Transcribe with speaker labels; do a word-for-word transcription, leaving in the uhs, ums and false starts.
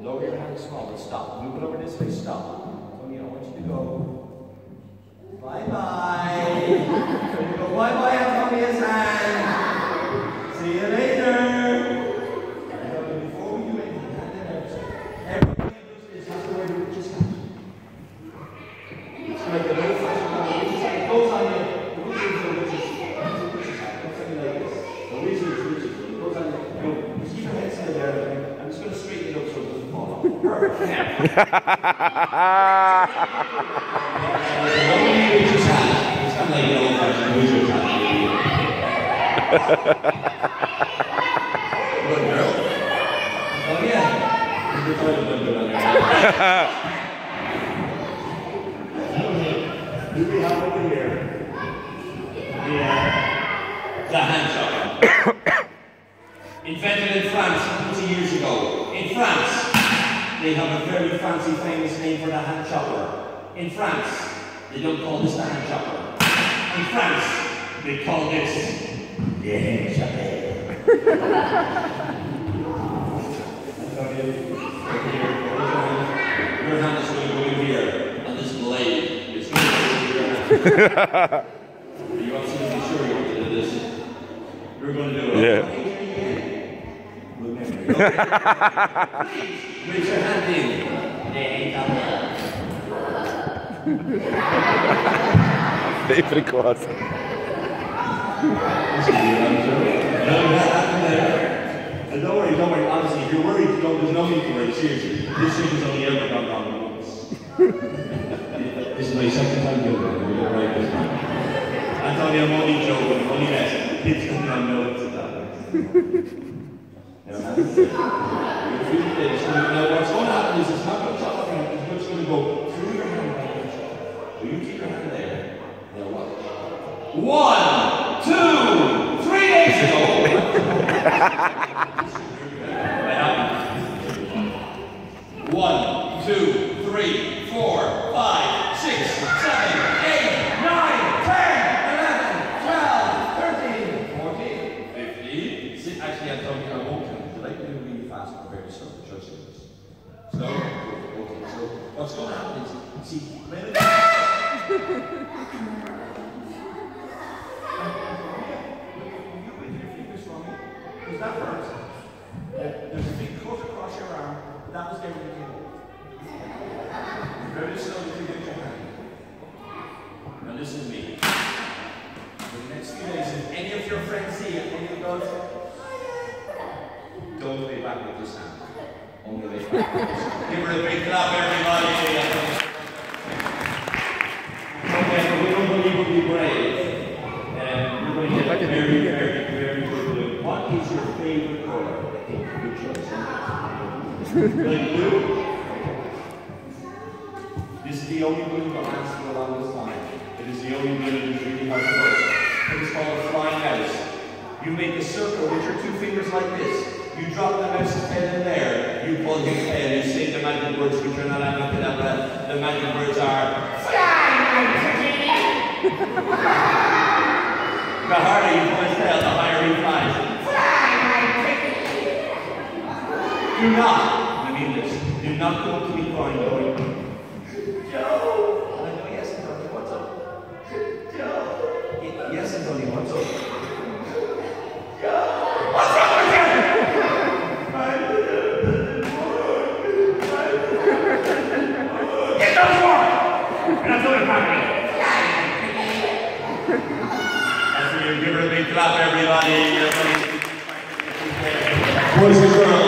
Speaker 1: Lower your hand small, but stop. Move it over this way, stop. Tony, I want you to go. Bye-bye. You go bye-bye on Tony's hand. See you later. Before we do anything, hand it out. Everything is just the way we just have. It's like a little fashion on the witch's hand. It goes on you. The witch is the witch's hand. The witch's hand. Don't say like this. The witch is the witch's hand. It goes on you. No, just keep your head still there. I'm just going to straighten it up so it doesn't fall off. Perfect. Witch's hand. It's kind of like an old fashioned witch's hand. Good girl. Oh yeah. You're trying to put it on there. Do we have over here? Yeah. The hand chopper. Invented in France twenty years ago. In France, they have a very fancy, famous name for the hand chopper. In France, they don't call this the hand chopper. In France, they call this the hand chopper. Your hand is going to go in here, and this blade is going to go in your hand. You absolutely sure you want to do this? You're going to do it.
Speaker 2: Yeah.
Speaker 1: Please, raise your hand in.
Speaker 2: Sempre quase.
Speaker 1: And don't worry, don't worry, honestly, if you're worried, don't, there's no need to worry, seriously. This thing has only ever gone wrong once. This is my second time doing it, we're going right this time. Antonio, I'm only joking, I'm only messing. Kids come down notes at that. Now, what's going to happen is it's not going to chop your hand, it's just going to go through your hand like this. So you keep your hand there. Now watch. One, two, three days ago. One, two, three, four, five, six, seven, eight, nine, ten, eleven, twelve, thirteen, fourteen, fifteen. Actually, I'm telling you, I won't count. I like to do really fast but very slow. Just do this. Slow. Okay, so what's going to happen is, see, when it you with your fingers for me, because that hurts. There's a big cut across your arm, but that was there when you came over. Very slowly to get your hand. Now listen to me. For the next few days, if any of your friends see it, any of those, don't lay back with this hand. Only lay back with this hand. Give her a big clap, everybody. Okay, so we're unbelievably brave. And we're going to get a very, very, very good blue. What is your favorite color? Good choice. Like blue? This is the only blue that lasts for the longest time. It is the only blue that is really hard to work. It is called a flying mouse. You make a circle with your two fingers like this. You drop the mouse's head in there. You pull his head. You say the magic words, which are not abracadabra. The magic words are fly, my pretty. The harder you pull his tail, the higher he flies. Fly, my pretty. Do not, I mean this, do not go to me crying going, Joe! And I go, yes, Antonio, what's up? Joe! Yes, Antonio, what's up? Joe! What's wrong with you? Get those work! And I'm doing it That's when you give her a big clap, everybody. Boys and girls.